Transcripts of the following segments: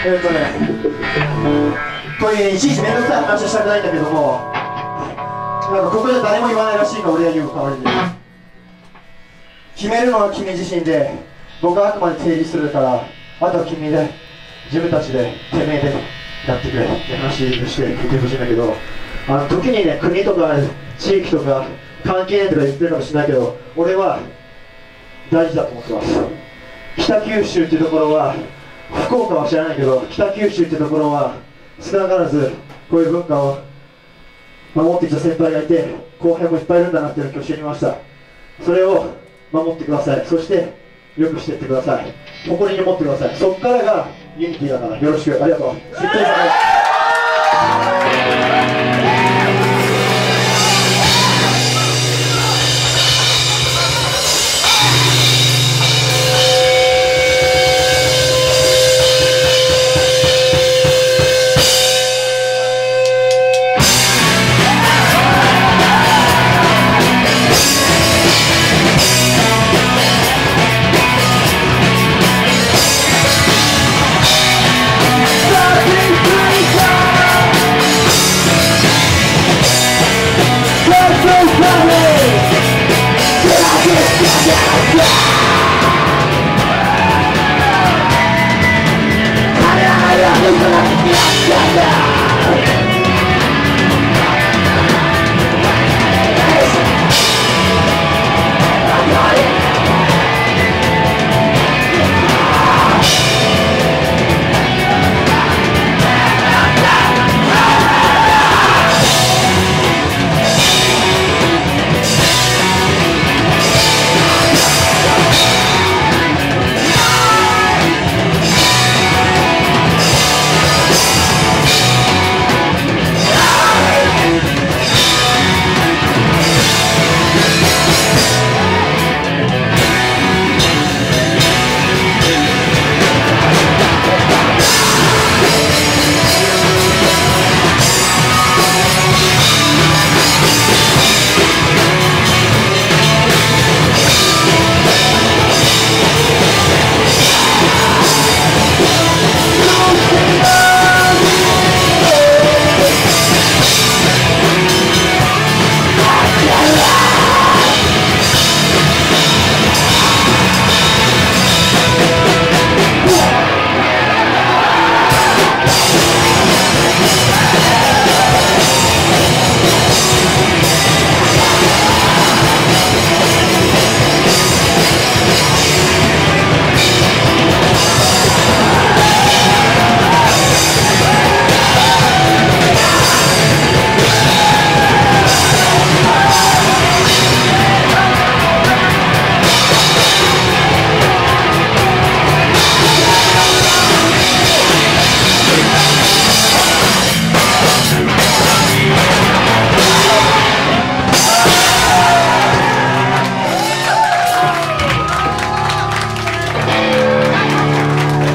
こういういちいち面倒くさい話はしたくないんだけども、なんかここで誰も言わないらしいから俺が言う代わりに。決めるのは君自身で、僕はあくまで提示するから、あとは君で自分たちでてめえでやってくれって話をして聞いてほしいんだけど、時にね、国とか地域とか関係ないとか言ってるかもしれないけど、俺は大事だと思ってます。北九州っていうところは、福岡は知らないけど、北九州っていうところは少なからずこういう文化を守ってきた先輩がいて、後輩もいっぱいいるんだなっていうのを今日知りました。それを守ってください。そしてよくしていってください。誇りに持ってください。そっからがユニティだから。よろしく。ありがとう。しっかりさ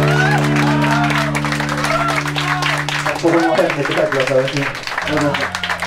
ここにも早く寝て帰ってください。